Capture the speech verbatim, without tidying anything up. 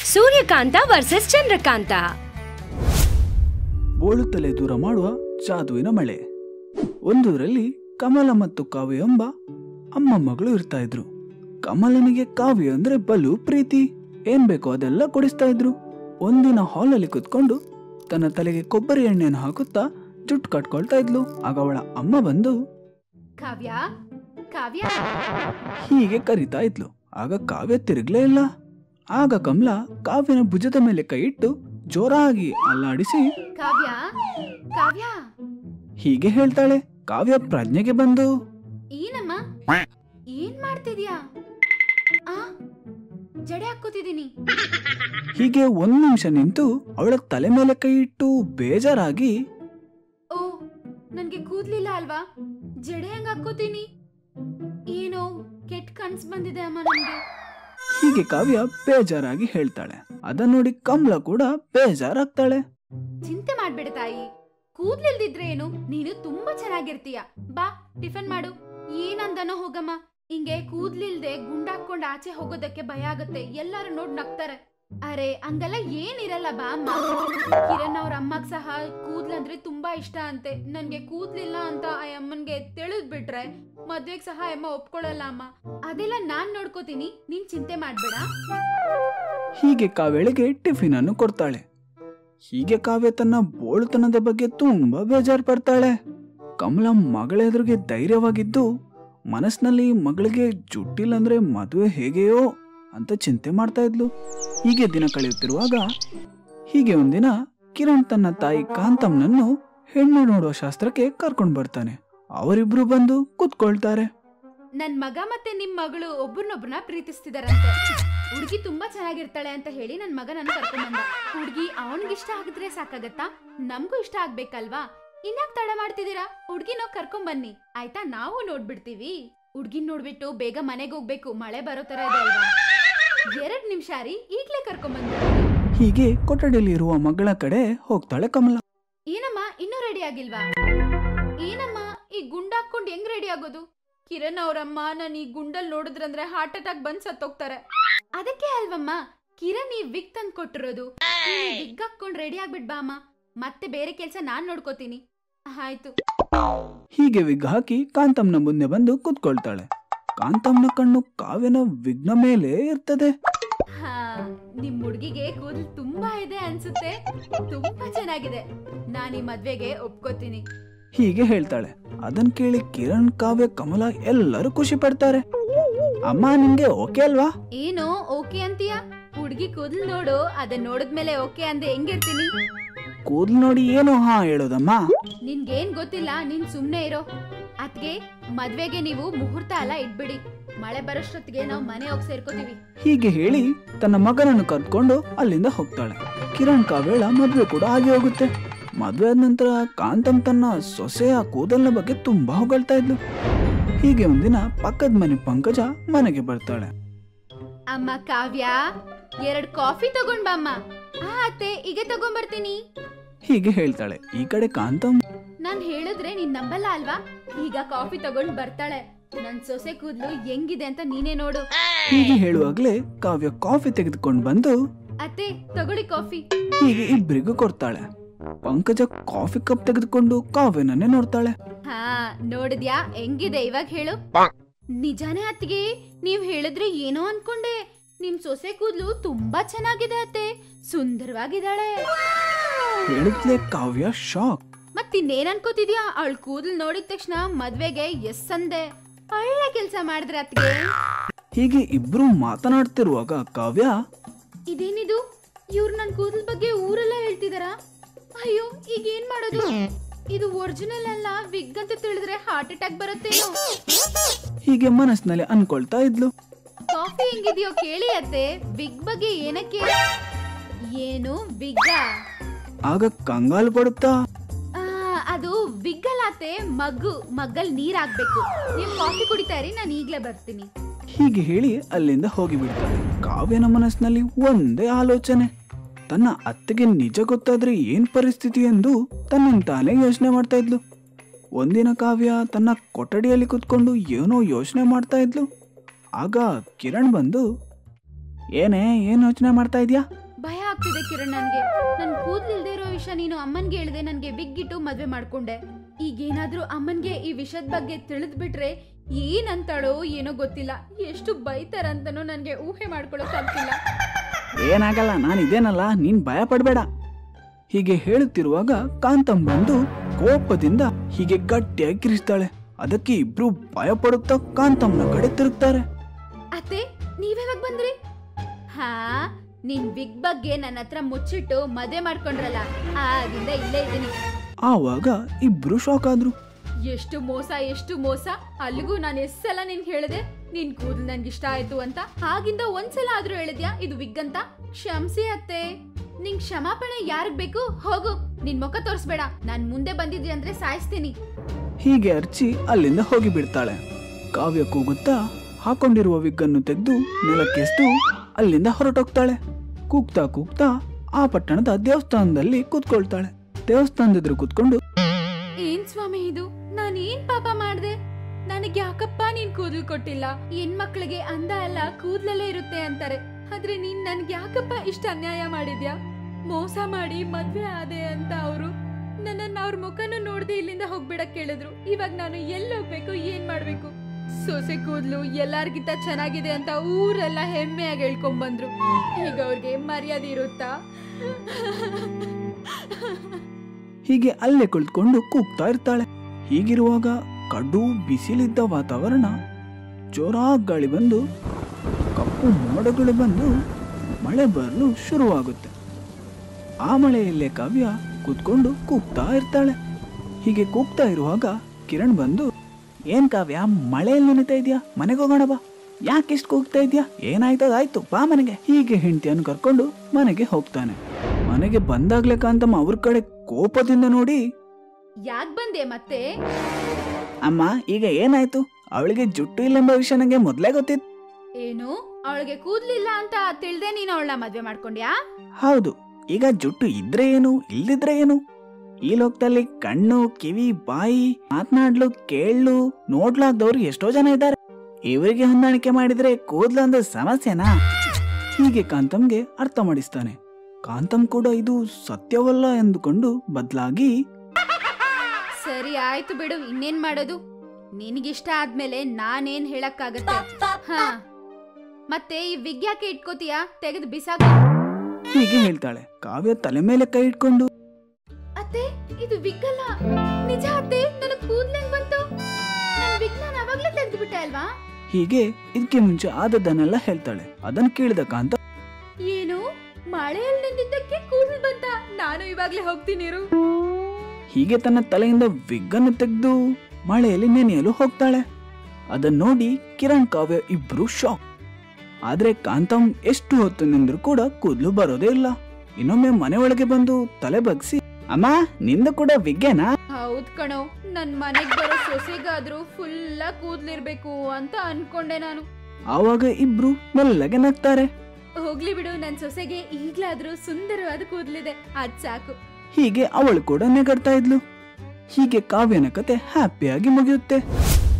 Suryakanta versus Chandrakanta. ಬೋಳುತ್ತಲೇ ದೂರ ಮಾಡುವ ಜಾದುವಿನ ಮಳೆ. ಒಂದೂರಲ್ಲಿ ಕಮಲ ಮತ್ತು ಕಾವ್ಯ ಎಂಬ ಅಮ್ಮ ಮಗಳು ಇರ್ತಾ ಇದ್ರು. ಕಮಲನಿಗೆ ಕಾವ್ಯ ಅಂದ್ರೆ ಬಲು ಪ್ರೀತಿ. ಏನ್ ಬೇಕೋ ಅದೆಲ್ಲ ಕೊಡಿಸ್ತಾ ಇದ್ರು. ಒಂದಿನ ಹಾಲಲ್ಲಿ ಕುತ್ಕೊಂಡು ತನ್ನ ತಲೆಗೆ ಕೊಬ್ಬರಿ ಎಣ್ಣೆಯನ್ನು ಹಾಕುತ್ತಾ ಜುಟ್ಟು ಕಟ್ಕೊಳ್ತಾ ಇದ್ಲು. ಆಗ ಅವಳ ಅಮ್ಮ ಬಂದು ಕಾವ್ಯ ಕಾವ್ಯ ಹೀಗೆ ಕರಿತಾ ಇದ್ಲು. ಆಗ ಕಾವ್ಯ ತಿರುಗ್ಲೇ ಇಲ್ಲ. ಆಗ ಕಮಲ ಕಾವ್ಯನ ಭುಜದ ಮೇಲೆ ಕೈ ಇಟ್ಟು ಜೋರಾಗಿ ಅಲ್ಲಾಡಿಸಿ ಕಾವ್ಯ ಕಾವ್ಯ ಹೀಗೆ ಹೇಳ್ತಾಳೆ. ಕಾವ್ಯ ಪ್ರಜ್ಞೆಗೆ ಬಂದು ಏನಮ್ಮ ಏನ್ ಮಾಡ್ತಿದ್ಯಾ? ಆ ಜಡೆ ಹಾಕೋತಿದ್ದೀನಿ. ಹೀಗೆ ಒಂದ್ ನಿಮಿಷ ನಿಂತು ಅವಳ ತಲೆ ಮೇಲೆ ಕೈ ಇಟ್ಟು ಬೇಜಾರಾಗಿ ಓ ನನ್ಗೆ ಕೂದ್ಲಿಲ್ಲ ಅಲ್ವಾ, ಜಡೆ ಹೆಂಗ್ ಹಾಕೋತೀನಿ? ಏನೋ ಕೆಟ್ಟ ಕನ್ಸ್ ಬಂದಿದೆ ಅಮ್ಮ ನನ್ಗೆ. ಹೀಗೆ ಕಾವ್ಯ ಬೇಜಾರಾಗಿ ಹೇಳ್ತಾಳೆ. ಅದನ್ನ ನೋಡಿ ಕಮಲ ಕೂಡ ಬೇಜಾರಾಗ್ತಾಳೆ. ಚಿಂತೆ ಮಾಡ್ಬೇಡ ತಾಯಿ, ಕೂದ್ಲಿಲ್ದಿದ್ರೆ ಏನು, ನೀನು ತುಂಬಾ ಚೆನ್ನಾಗಿರ್ತೀಯ. ಬಾ ಟಿಫನ್ ಮಾಡು. ಏನಂದನೋ ಹೋಗಮ್ಮ. ಹಿಂಗೆ ಕೂದ್ಲಿಲ್ದೆ ಗುಂಡಾಕೊಂಡ್ ಆಚೆ ಹೋಗೋದಕ್ಕೆ ಭಯ ಆಗತ್ತೆ, ಎಲ್ಲಾರು ನೋಡ್ ನಗ್ತಾರೆ. ಅರೆ ಹಂಗಲ್ಲ ಏನಿರಲ್ಲ, ಬಾ ಅಮ್ಮ. ಕಿರಣ್ ಅವ್ರ ಅಮ್ಮಗ್ ಸಹ ಕೂದ್ಲಂದ್ರೆ ತುಂಬಾ ಇಷ್ಟ ಅಂತೆ. ನನ್ಗೆ ಕೂದ್ಲಿಲ್ಲ ಅಂತ ಆ ಅಮ್ಮನ್ಗೆ ತಿಳಿದ್ ಬಿಟ್ರೆ ಮದ್ವೆಗ್ ಸಹ ಅಮ್ಮ ಒಪ್ಕೊಳ್ಳಲ್ಲ ಅಮ್ಮ. ಅದೆಲ್ಲ ನಾನ್ ನೋಡ್ಕೋತೀನಿ, ನೀನ್ ಚಿಂತೆ ಮಾಡ್ಬೇಡ. ಹೀಗೆ ಕಾವ್ಯಳಿಗೆ ಟಿಫಿನ್ ಅನ್ನು ಕೊಡ್ತಾಳೆ. ಹೀಗೆ ಕಾವ್ಯ ತನ್ನ ಬೋಳುತನದ ಬಗ್ಗೆ ತುಂಬಾ ಬೇಜಾರ್ ಪಡ್ತಾಳೆ. ಕಮಲ ಮಗಳ ಎದುರಿಗೆ ಧೈರ್ಯವಾಗಿದ್ದು ಮನಸ್ಸಿನಲ್ಲಿ ಮಗಳಿಗೆ ಜುಟ್ಟಿಲ್ಲಂದ್ರೆ ಮದುವೆ ಹೇಗೆಯೋ ಅಂತ ಚಿಂತೆ ಮಾಡ್ತಾ ಇದ್ಲು. ಹೀಗೆ ದಿನ ಕಳೆಯುತ್ತಿರುವಾಗ ಹೀಗೆ ಒಂದಿನ ಕಿರಣ್ ತನ್ನ ತಾಯಿ ಕಾಂತಮ್ಮನನ್ನು ಹೆಣ್ಣು ನೋಡುವ ಶಾಸ್ತ್ರಕ್ಕೆ ಕರ್ಕೊಂಡು ಬರ್ತಾನೆ. ಅವರಿಬ್ರು ಬಂದು ಕುತ್ಕೊಳ್ತಾರೆ. ನನ್ ಮಗ ಮತ್ತೆ ನಿಮ್ ಮಗಳು ಒಬ್ಬರನ್ನೊಬ್ಬರನ್ನ ಪ್ರೀತಿಸ್ತಿದಾರಂತೆ. ಹುಡುಗಿ ತುಂಬಾ ಚೆನ್ನಾಗಿರ್ತಾಳೆ ಅಂತ ಹೇಳಿ ನನ್ ಮಗ ನನ್ನ ಕರ್ಕೊಂಡ್ ಬಂದ. ಹುಡುಗಿ ಅವನ್ಗಿಷ್ಟ ಆಗಿದ್ರೆ ಸಾಕಾಗತ್ತಾ? ನಮ್ಗೂ ಇಷ್ಟ ಆಗ್ಬೇಕಲ್ವಾ? ಇನ್ಯಾಕ್ ತಡ ಮಾಡ್ತಿದ್ದೀರಾ? ಹುಡ್ಗಿನೋ ಕರ್ಕೊಂಡ್ ಬನ್ನಿ ಆಯ್ತಾ, ನಾವು ನೋಡ್ಬಿಡ್ತೀವಿ. ಹುಡ್ಗಿನ್ ನೋಡ್ಬಿಟ್ಟು ಬೇಗ ಮನೆಗೆ ಹೋಗ್ಬೇಕು, ಮಳೆ ಬರೋ ತರ ಇದೆ ಅಲ್ವಾ. ಎರಡ್ ನಿಮಿಷ ರೀ, ಈಗ್ಲೇ ಕರ್ಕೊಂಡ್ ಬಂದ. ಹೀಗೆ ಕೊಠಡಿಯಲ್ಲಿ ಇರುವ ಮಗಳ ಕಡೆ ಹೋಗ್ತಾಳೆ ಕಮಲ. ಏನಮ್ಮ ಇನ್ನೂ ರೆಡಿ ಆಗಿಲ್ವಾ? ಏನಮ್ಮ ಈ ಗುಂಡಾಕೊಂಡ್ ಹೆಂಗ್ ರೆಡಿ ಆಗೋದು? ಕಿರಣ್ ಅವ್ರಮ್ಮ ನಾನು ಈ ಗುಂಡಲ್ ನೋಡಿದ್ರಂದ್ರೆ ಹಾರ್ಟ್ ಅಟ್ಯಾಕ್ ಬಂದ್ ಸತ್ತೋಗ್ತಾರೆ. ಅದಕ್ಕೆ ಅಲ್ವಮ್ಮ ಕಿರಣ್ ಈ ವಿಗ್ ತಂದ್ ಕೊಟ್ಟಿರೋದು. ವಿಗ್ ಹಾಕೊಂಡ್ ರೆಡಿ ಆಗ್ಬಿಟ್ ಬಾ ಅಮ್ಮ, ಮತ್ತೆ ಬೇರೆ ಕೆಲ್ಸ ನಾನ್ ನೋಡ್ಕೋತೀನಿ. ಆಯ್ತು. ಹೀಗೆ ವಿಗ್ ಹಾಕಿ ಕಾಂತಮ್ನ ಮುಂದೆ ಬಂದು ಕುತ್ಕೊಳ್ತಾಳೆ. ಕಾಂತಮ್ನ ಕಣ್ಣು ಕಾವ್ಯನ ವಿಗ್ನ ಮೇಲೆ ಇರ್ತದೆ. ಹಾ, ನಿಮ್ ಹುಡ್ಗಿಗೆ ಕೂದಲು ತುಂಬಾ ಇದೆ ಅನ್ಸುತ್ತೆ. ತುಂಬಾ ಚೆನ್ನಾಗಿದೆ, ನಾನ್ ಈ ಮದ್ವೆಗೆ ಒಪ್ಕೋತೀನಿ. ಹೀಗೆ ಹೇಳ್ತಾಳೆ. ಅದನ್ ಕೇಳಿ ಕಿರಣ್, ಕಾವ್ಯ, ಕಮಲ ಎಲ್ಲರೂ ಖುಷಿ ಪಡ್ತಾರೆ. ಅಮ್ಮ ನಿಮ್ಗೆ ಓಕೆ ಅಲ್ವಾ? ಏನೋ ಓಕೆ ಅಂತೀಯ? ಹುಡ್ಗಿ ಕೂದಲು ನೋಡು, ಅದನ್ನ ನೋಡಿದ್ಮೇಲೆ ಓಕೆ ಅಂದೆ ಹೆಂಗಿರ್ತೀನಿ? ಕೂದಲು ನೋಡಿ ಏನು ಹಾ ಹೇಳೋದಮ್ಮ? ನಿನ್ಗೇನ್ ಗೊತ್ತಿಲ್ಲ, ನೀನ್ ಸುಮ್ನೆ ಇರೋ. ಅದ್ಗೆ ಮದ್ವೆಗೆ ನೀವು ಮುಹೂರ್ತ ಎಲ್ಲ ಇಟ್ಬಿಡಿ, ಮಳೆ ಬರೋಷ್ಟೊತ್ತಿಗೆ ನಾವು ಮನೆ ಹೋಗಿ ಸೇರ್ಕೋತೀವಿ. ಹೀಗೆ ಹೇಳಿ ತನ್ನ ಮಗನನ್ನು ಕರ್ಕೊಂಡು ಅಲ್ಲಿಂದ ಹೋಗ್ತಾಳೆ. ಕಿರಣ್ ಕಾವ್ಯಳ ಮದ್ವೆ ಕೂಡ ಆಗಿ ಹೋಗುತ್ತೆ. ಮದ್ವೆ ಆದ ನಂತರ ಕಾಂತಮ್ ತನ್ನ ಸೊಸೆಯ ಕೂದಲಿನ ಬಗ್ಗೆ ತುಂಬಾ ಹೊಗಳ್ತಾ ಇದ್ಲು. ಹೀಗೆ ಒಂದಿನ ಪಕ್ಕದ ಮನೆ ಪಂಕಜ ಮನೆಗೆ ಬರ್ತಾಳೆ. ಅಮ್ಮ ಕಾವ್ಯ, ಎರಡ್ ಕಾಫಿ ತಗೊಂಡ್ ಬಾ ಅಮ್ಮ. ಆ ಅತ್ತೆ, ಈಗ ತಗೊಂಡ್ಬರ್ತೀನಿ. ಹೀಗೆ ಹೇಳ್ತಾಳೆ. ಈ ಕಡೆ ಕಾಂತಮ್, ನಾನ್ ಹೇಳಿದ್ರೆ ನೀನ್ ನಂಬಲ್ಲ ಅಲ್ವಾ? ಈಗ ಕಾಫಿ ತಗೊಂಡ್ ಬರ್ತಾಳೆ. ನನ್ ಸೊಸೆ ಕೂದ್ಲು ಹೆಂಗಿದೆ ಅಂತ ನೀನೇ ನೋಡು. ಹೀಗೆ ಹೇಳುವಾಗ್ಲೇ ಕಾವ್ಯ ಕಾಫಿ ತೆಗೆದುಕೊಂಡು ಬಂದು ಅತ್ತೆ ತಗೊಳ್ಳಿ ಕಾಫಿ. ಹೀಗೆ ಇಬ್ರಿಗೂ ಕೊಡ್ತಾಳೆ. ಪಂಕಜ ಕಾಫಿ ಕಪ್ ತೆಗೆದುಕೊಂಡು ಕಾವ್ಯನನ್ನೇ ನೋಡ್ತಾಳೆ. ಹಾ ನೋಡಿದ್ಯಾ ಹೆಂಗಿದೆ ಇವಾಗ ಹೇಳು? ನಿಜಾನೇ ಅತ್ತಿಗೆ, ನೀವ್ ಹೇಳಿದ್ರೆ ಏನೋ ಅನ್ಕೊಂಡೆ. ನಿಮ್ ಸೊಸೆ ಕೂದ್ಲು ತುಂಬಾ ಚೆನ್ನಾಗಿದೆ ಅತ್ತೆ, ಸುಂದರವಾಗಿದ್ದಾಳೆ. ಹೇಳಿದ್ಲೆ ಕಾವ್ಯ ಶಾಕ್. ಮತ್ತಿನ್ನೇನ್ ಅನ್ಕೋತಿದ್ಯಾ? ಅವಳ ಕೂದ್ಲು ನೋಡಿದ ತಕ್ಷಣ ಮದ್ವೆಗೆ ಎಸ್ ಅಂದೆ. ಒಳ್ಳೆ ಕೆಲ್ಸ ಮಾಡಿದ್ರೆ ಅತ್ತಿಗೆ. ಹೀಗೆ ಇಬ್ರು ಮಾತನಾಡ್ತಿರುವಾಗ ಕಾವ್ಯ, ಇದೇನಿದು? ಇವ್ರು ನನ್ ಕೂದಲ್ ಬಗ್ಗೆ ಊರೆಲ್ಲ ಹೇಳ್ತಿದಾರ. ಅಯ್ಯೋ ಈಗ ಏನ್ ಮಾಡೋದು? ಇದು ಒರಿಜಿನಲ್ ಅಲ್ಲ, ವಿಗ್ ಅಂತ ತಿಳಿದ್ರೆ ಹಾರ್ಟ್ ಅಟ್ಯಾಕ್ ಬರುತ್ತೇನೋ. ಹೀಗೆ ಮನಸ್ಸಿನಲ್ಲಿ ಅನ್ಕೊಳ್ತಾ ಇದ್ಲು. ಕಾಫಿ ಹೆಂಗಿದ್ಯೋ ಕೇಳಿ ಅತ್ತೆ, ವಿಗ್ ಬಗ್ಗೆ ಏನಕ್ಕೆ? ಏನು ವಿಗ್? ಆಗ ಕಂಗಾಲು ಪಡುತ್ತಾ, ಅದು ವಿಗ್ ಅಲ್ಲ ಅತ್ತೆ, ಮಗ್ಗು. ಮಗ್ಗಲ್ ನೀರ್ ಹಾಕ್ಬೇಕು. ನೀವ್ ಕಾಫಿ ಕುಡಿತಾ ಇರಿ, ನಾನು ಈಗ್ಲೇ ಬರ್ತೀನಿ. ಹೀಗೆ ಹೇಳಿ ಅಲ್ಲಿಂದ ಹೋಗಿಬಿಡ್ತಾಳೆ. ಕಾವ್ಯನ ಮನಸ್ಸಿನಲ್ಲಿ ಒಂದೇ ಆಲೋಚನೆ. ತನ್ನ ಅತ್ತೆಗೆ ನಿಜ ಗೊತ್ತಾದ್ರೆ ಏನ್ ಪರಿಸ್ಥಿತಿ ಎಂದು ತನ್ನ ತಾನೇ ಯೋಚನೆ ಮಾಡ್ತಾ ಇದ್ಲು. ಒಂದಿನ ಕಾವ್ಯ ತನ್ನ ಕೊಠಡಿಯಲ್ಲಿ ಕುತ್ಕೊಂಡು ಏನೋ ಯೋಚನೆ ಮಾಡ್ತಾ ಇದ್ಲು. ಆಗ ಕಿರಣ್ ಬಂದು, ಏನೇ ಏನ್ ಯೋಚನೆ ಮಾಡ್ತಾ ಇದ್ಯಾ? ಆಗ್ತಿದೆ ಕಿರಣ್ ನನ್ಗೆ. ನನ್ ಕೂದ್ಲಿಲ್ದೇ ಇರೋ ವಿಷಯ ನೀನು ಅಮ್ಮನ್ಗೆ ಹೇಳ್ದೆ ನನ್ಗೆ ಬಿಗ್ಗಿಟ್ಟು ಮದ್ವೆ ಮಾಡ್ಕೊಂಡೆ. ಈಗೇನಾದ್ರೂ ಅಮ್ಮನ್ಗೆ ಈ ವಿಷಯದ ಬಗ್ಗೆ ತಿಳಿದ್ಬಿಟ್ರೆ ಏನಂತಾಳೋ ಏನೋ ಗೊತ್ತಿಲ್ಲ. ಎಷ್ಟು ಬೈತಾರಂತನೂ ನನ್ಗೆ ಊಹೆ ಮಾಡ್ಕೊಳಕ್ ಆಗ್ತಿಲ್ಲ. ಏನಾಗಲ್ಲ, ನಾನು ಇದೇನಲ್ಲ, ನೀನ್ ಭಯ ಪಡ್ಬೇಡ. ಹೀಗೆ ಹೇಳುತ್ತಿರುವಾಗ ಕಾಂತಂ ಬಂದು ಕೋಪದಿಂದ ಹೀಗೆ ಗಟ್ಟಿಯಾಗಿ ಕಿರಿಸ್ತಾಳೆ. ಅದಕ್ಕೆ ಇಬ್ರು ಭಯ ಪಡುತ್ತಾ ಕಾಂತಂನ ಕಡೆ ತಿರುಗ್ತಾರೆ. ಅತ್ತೆ, ನೀವ್ಯಾವಾಗ ಬಂದ್ರಿ? ಹಾ, ನಿನ್ ಬಿಗ್ ಬಗ್ಗೆ ನನ್ನ ಹತ್ರ ಮುಚ್ಚಿಟ್ಟು ಮದ್ವೆ ಮಾಡ್ಕೊಂಡ್ರಲ್ಲ, ಆಗಿಂದ ಇಲ್ಲೇ ಇದ್ದೀನಿ. ಆವಾಗ ಇಬ್ರು ಶಾಕ್ ಆದ್ರು. ಎಷ್ಟು ಮೋಸ, ಎಷ್ಟು ಮೋಸ. ಅಲ್ಲಿಗೂ ನಾನು ಎಷ್ಟ್ ಸಲ ನಿನ್ ಹೇಳಿದೆ ನಿನ್ ಕೂದಲು ನನ್ಗೆ ಇಷ್ಟ ಆಯ್ತು ಅಂತ. ಆಗಿಂದ ಒಂದ್ಸಲ ಆದ್ರೂ ಹೇಳಿದ್ಯಾ ಇದು ವಿಗ್ ಅಂತ? ಕ್ಷಮ್ಸಿ ಅತ್ತೆ. ನಿಂಗ್ ಕ್ಷಮಾಪಣೆ ಯಾರಿಗ್ ಬೇಕು? ಹೋಗು, ನಿನ್ ಮುಖ ತೋರಿಸ್ಬೇಡ. ನಾನ್ ಮುಂದೆ ಬಂದಿದ್ದೆ ಅಂದ್ರೆ ಸಾಯಿಸ್ತೀನಿ. ಹೀಗೆ ಅರ್ಚಿ ಅಲ್ಲಿಂದ ಹೋಗಿ ಬಿಡ್ತಾಳೆ. ಕಾವ್ಯ ಕೂಗುತ್ತಾ ಹಾಕೊಂಡಿರುವ ವಿಗ್ಗನ್ನು ತೆಗೆದು ನೆಲಕ್ಕೆಸ್ದು ಅಲ್ಲಿಂದ ಹೊರಟೋಗ್ತಾಳೆ. ಕೂಗ್ತಾ ಕೂಗ್ತಾ ಆ ಪಟ್ಟಣದ ದೇವಸ್ಥಾನದಲ್ಲಿ ಕೂತ್ಕೊಳ್ತಾಳೆ. ದೇವಸ್ಥಾನದ ಕೂತ್ಕೊಂಡು, ಏನ್ ಸ್ವಾಮಿ ಇದು? ನಾನ್ ಏನ್ ಪಾಪ ಮಾಡ್ದೆ? ನನಗೆ ಯಾಕಪ್ಪ ನೀನ್ ಕೂದಲು ಕೊಟ್ಟಿಲ್ಲ? ಹೆಣ್ಮಕ್ಳಿಗೆ ಅಂದ ಅಲ್ಲ ಕೂದ್ಲಲ್ಲೇ ಇರುತ್ತೆ ಅಂತಾರೆ, ಆದ್ರೆ ನೀನ್ ನನ್ಗೆ ಯಾಕಪ್ಪ ಇಷ್ಟ ಅನ್ಯಾಯ ಮಾಡಿದ್ಯಾ? ಮೋಸ ಮಾಡಿ ಮದ್ವೆ ಆದೆ ಅಂತ ಅವರು ನನ್ನ ಅವ್ರ ಮುಖನೂ ನೋಡ್ದೆ ಇಲ್ಲಿಂದ ಹೋಗ್ಬಿಡಕ್ ಕೇಳಿದ್ರು. ಇವಾಗ ನಾನು ಎಲ್ಲಿ ಹೋಗ್ಬೇಕು, ಏನ್ ಮಾಡ್ಬೇಕು? ಸೊಸೆ ಕೂದ್ಲು ಎಲ್ಲಾರ್ಗಿಂತ ಚೆನ್ನಾಗಿದೆ ಅಂತ ಊರೆಲ್ಲ ಹೆಮ್ಮೆಯಾಗಿ ಹೇಳ್ಕೊಂಡ್ ಬಂದ್ರು. ಈಗ ಅವ್ರಿಗೆ ಮರ್ಯಾದೆ ಇರುತ್ತಾ? ಹೀಗೆ ಅಲ್ಲೇ ಕುಳಿತುಕೊಂಡು ಕೂಗ್ತಾ ಇರ್ತಾಳೆ. ಹೀಗಿರುವಾಗ ಕಡು ಬಿಸಿಲಿದ್ದ ವಾತಾವರಣ ಜೋರಾಗಿ ಗಾಳಿ ಬಂದು ಕಪ್ಪು ಮೋಡಗಳು ಬಂದು ಮಳೆ ಬರಲು ಶುರುವಾಗುತ್ತೆ. ಆ ಮಳೆಯಲ್ಲೇ ಕಾವ್ಯ ಕೂತ್ಕೊಂಡು ಕೂಗ್ತಾ ಇರ್ತಾಳೆ. ಹೀಗೆ ಕೂಗ್ತಾ ಇರುವಾಗ ಕಿರಣ್ ಬಂದು, ಏನ್ ಕಾವ್ಯ ಮಳೆಯಲ್ಲಿ ನೆನಿತಾ ಇದೆಯಾ? ಮನೆಗೆ ಹೋಗೋಣ ಬಾ. ಯಾಕೆ ಇಷ್ಟು ಕೂಗ್ತಾ ಇದೆಯಾ? ಏನಾಯ್ತದಾಯ್ತು, ಬಾ ಮನೆಗೆ. ಹೀಗೆ ಹೆಂಡತಿಯನ್ನು ಕರ್ಕೊಂಡು ಮನೆಗೆ ಹೋಗ್ತಾನೆ. ಮನೆಗೆ ಬಂದಾಗ್ಲೇ ಕಾಂತಮ್ಮ ಅವ್ರ ಕಡೆ ಕೋಪದಿಂದ ನೋಡಿ, ಯಾಕ್ ಬಂದೆ ಮತ್ತೆ? ಅಮ್ಮ ಈಗ ಏನಾಯ್ತು? ಅವಳಿಗೆ ಜುಟ್ಟು ಇಲ್ಲೆಂಬ ವಿಷಯ ನಂಗೆ ಮೊದ್ಲೇ ಗೊತ್ತಿತ್ತು. ಏನು, ಅವಳಿಗೆ ಕೂದ್ಲಿಲ್ಲ ಅಂತ ತಿಳಿದೆ ನೀನು ಅವಳನ್ನ ಮದ್ವೆ ಮಾಡ್ಕೊಂಡ್ಯಾ? ಹೌದು. ಈಗ ಜುಟ್ಟು ಇದ್ರೆ ಏನು, ಇಲ್ದಿದ್ರೆ ಏನು? ಈ ಲೋಕದಲ್ಲಿ ಕಣ್ಣು, ಕಿವಿ, ಬಾಯಿ, ಮಾತನಾಡ್ಲು, ಕೇಳಲು, ನೋಡ್ಲಾಗ್ದವ್ರು ಎಷ್ಟೋ ಜನ ಇದ್ದಾರೆ. ಇವರಿಗೆ ಹೊಂದಾಣಿಕೆ ಮಾಡಿದ್ರೆ ಕೂದ್ಲು ಒಂದು ಸಮಸ್ಯೆನಾ? ಹೀಗೆ ಕಾಂತಂಗೆ ಅರ್ಥ ಮಾಡಿಸ್ತಾನೆ. ಕಾಂತಂ ಕೂಡ ಇದು ಸತ್ಯವಲ್ಲ ಎಂದುಕೊಂಡು ಬದಲಾಗಿ, ಸರಿ ಆಯ್ತು ಬಿಡು, ಇನ್ನೇನ್ ಮಾಡೋದು? ನಿನಗಿಷ್ಟ ಆದ್ಮೇಲೆ ನಾನೇನ್ ಹೇಳಕ್ಕಾಗತ್ತೆ? ಹಾ, ಮತ್ತೆ ಈ ವಿಗ್ ಯಾಕೆ ಇಟ್ಕೋತೀಯಾ? ತೆಗೆದು ಬಿಸಾಕ. ಹೀಗೆ ಹೇಳ್ತಾಳೆ. ಕಾವ್ಯ ತಲೆ ಮೇಲೆ ಕೈ ಇಟ್ಕೊಂಡು, ಅತ್ತೆ ಇದು ವಿಗ್ ಅಲ್ಲ, ನಿಜ ಅತ್ತೆ, ನನ್ನ ಕೂದ್ಲೆಂಗ್ ಬಂತು? ನನ್ ವಿಗ್ ನಾನು ಅವಾಗ್ಲೇ ತೆಗೆದು ಬಿಟ್ಟೆ ಅಲ್ವಾ? ಹೀಗೆ ಇದಕ್ಕೆ ಮುಂಚೆ ಆದದ್ದನ್ನೆಲ್ಲ ಹೇಳ್ತಾಳೆ. ಅದನ್ನ ಕೇಳಿದ ಕಾಂತ, ಏನು ಮಳೆಯಲ್ಲಿ ನಿಂತಿದ್ದಕ್ಕೆ ಕೂದಲು ಬಂತ? ನಾನು ಇವಾಗ್ಲೇ ಹೋಗ್ತೀನಿ ಇರು. ಹೀಗೆ ತನ್ನ ತಲೆಯಿಂದ ವಿಗ್ಗನ್ನು ತೆಗೆದು ಮಳೆಯಲ್ಲಿ ನೆನೆಯಲು ಹೋಗ್ತಾಳೆ. ಅದನ್ನ ನೋಡಿ ಕಿರಣ್ ಕಾವ್ಯ ಇಬ್ರು ಶಾಕ್. ಆದ್ರೆ ಕಾಂತಂ ಎಷ್ಟು ಹೊತ್ತು ನಿಂದ್ರು ಕೂಡ ಕೂದಲು ಬರೋದೇ ಇಲ್ಲ. ಇನ್ನೊಮ್ಮೆ ಮನೆ ಒಳಗೆ ಬಂದು ತಲೆ ಬಗ್ಸಿ, ಅಮ್ಮ ನಿಂದು ಕೂಡ ವಿಗ್ಗೆನಾ? ಹೌದ್ ಕಣೋ, ನನ್ ಮನೆಗ್ ಬರೋ ಸೊಸೆಗಾದ್ರೂ ಫುಲ್ಲ ಕೂದ್ಲಿರ್ಬೇಕು ಅಂತ ಅನ್ಕೊಂಡೆ ನಾನು. ಆವಾಗ ಇಬ್ರು ಮೆಲ್ಲಗೆ ನಗ್ತಾರೆ. ಹೋಗ್ಲಿ ಬಿಡು, ನನ್ ಸೊಸೆಗೆ ಈಗ್ಲಾದ್ರೂ ಸುಂದರವಾದ ಕೂದ್ಲಿದೆ, ಅದ್ ಸಾಕು. ಹೀಗೆ ಅವಳು ಕೂಡ ನೆಗಡ್ತಾ ಇದ್ಲು. ಹೀಗೆ ಕಾವ್ಯನ ಕತೆ ಹ್ಯಾಪಿಯಾಗಿ ಮುಗಿಯುತ್ತೆ.